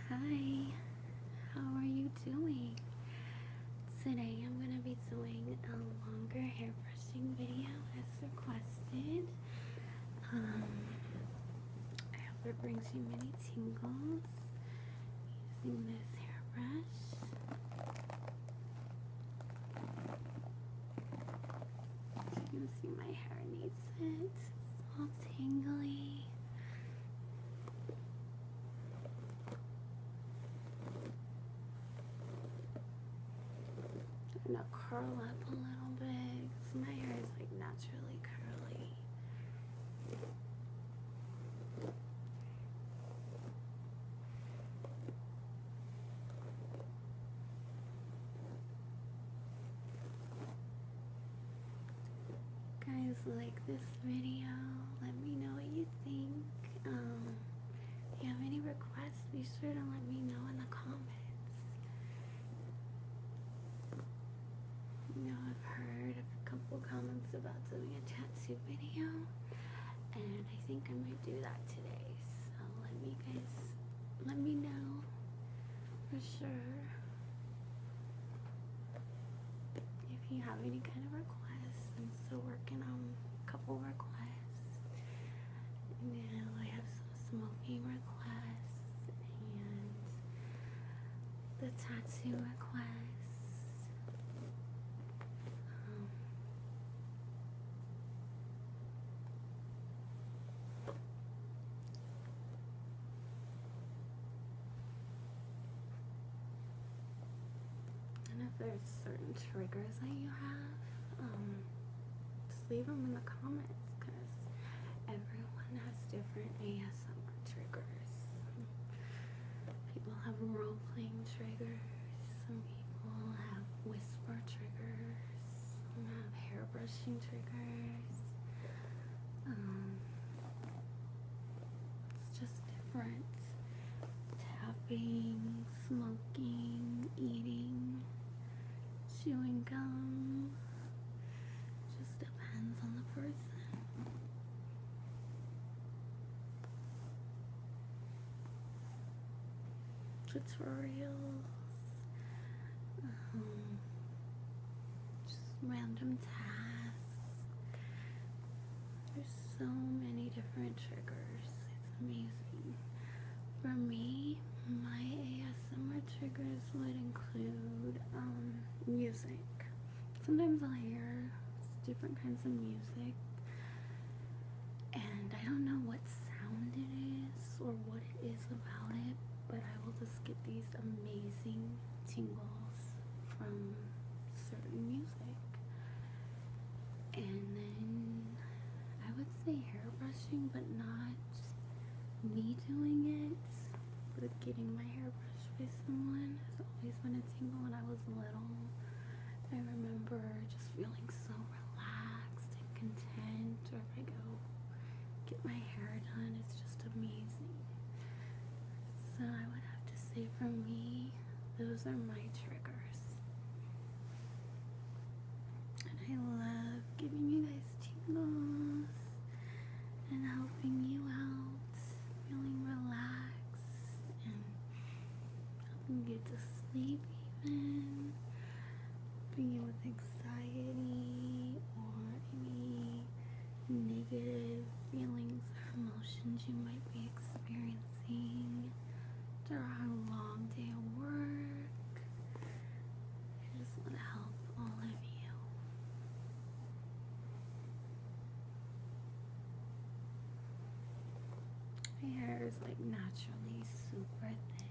Hi, how are you doing? Today I'm going to be doing a longer hair brushing video as requested. I hope it brings you many tingles using this hairbrush. As you can see, my hair needs it. It's all tingly. I'm gonna curl up a little bit because my hair is like naturally curly. Guys, like this video, let me know what you think. If you have any requests, be sure to let me know in the comments. I've heard a couple comments about doing a tattoo video, and I think I might do that today. So let me know for sure if you have any kind of requests. I'm still working on a couple requests. I have some smoking requests and the tattoo requests. And if there's certain triggers that you have, just leave them in the comments because everyone has different ASMR triggers. People have role-playing triggers, some people have whisper triggers, some have hair brushing triggers. It's just different. Tapping, smoking, eating, chewing gum, just depends on the person. Tutorials, just random tasks. There's so many different triggers. It's amazing. For me, my ASMR triggers would include music. Sometimes I'll hear different kinds of music, and I don't know what sound it is or what it is about it, but I will just get these amazing tingles from certain music. And then I would say hair brushing, but not me doing it, but getting my hair brushed by someone has always been a tingle when I was little. I remember just feeling so relaxed and content, or if I go get my hair done, it's just amazing. So I would have to say for me, those are my triggers. And I love giving you guys tingles and helping you out, feeling relaxed and helping you to sleep even. Helping with anxiety or any negative feelings or emotions you might be experiencing after a long day of work. I just want to help all of you. My hair is like naturally super thick.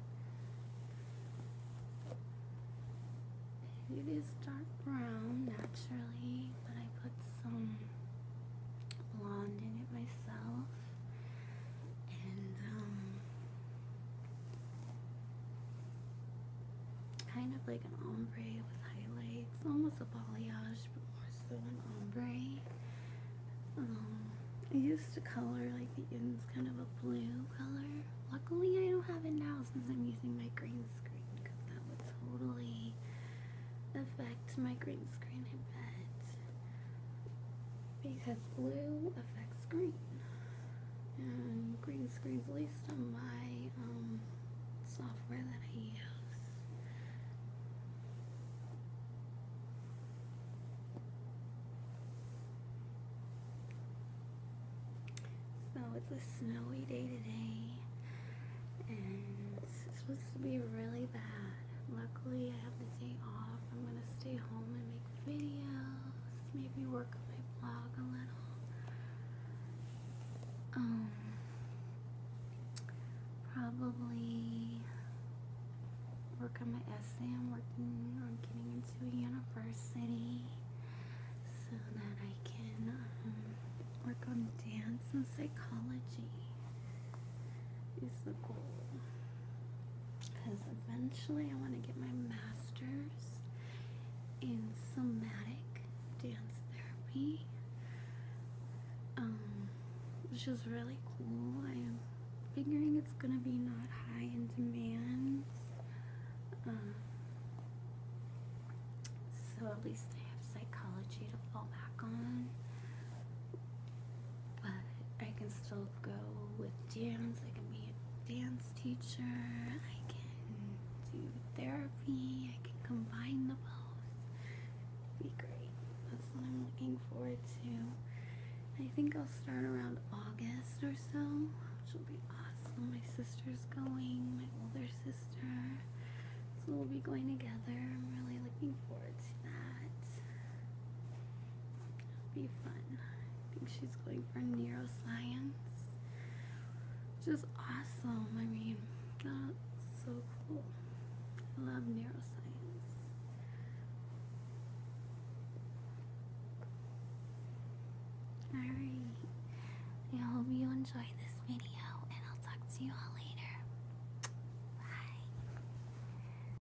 It is dark brown naturally, but I put some blonde in it myself, and kind of like an ombre with highlights, almost a balayage, but more so an ombre. I used to color like the ends kind of a blue color. Luckily I don't have it now since I'm using my green screen, because that would totally affect my green screen, I bet, because blue affects green, and green screens, at least on my software that I use. So it's a snowy day today, and it's supposed to be really bad. Luckily, I have the day off. I'm gonna stay home and make videos, maybe work on my blog a little. Probably work on my essay. I'm working on getting into a university so that I can work on dance and psychology is the goal. Because eventually I want to get my master's in somatic dance therapy, which is really cool. I am figuring it's gonna be not high in demand, so at least I have psychology to fall back on, but I can still go with dance. I can be a dance teacher, I can do therapy, I can combine the both. Be great. That's what I'm looking forward to. I think I'll start around August or so, which will be awesome. My sister's going, my older sister, so we'll be going together. I'm really looking forward to that. It'll be fun. I think she's going for neuroscience, which is awesome. I mean, that's so cool. I love neuroscience. Alright, I hope you enjoyed this video, and I'll talk to you all